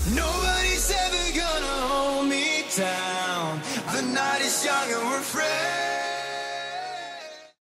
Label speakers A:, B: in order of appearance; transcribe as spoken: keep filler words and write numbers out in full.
A: Nobody's ever gonna hold me down. The night is young and we're free.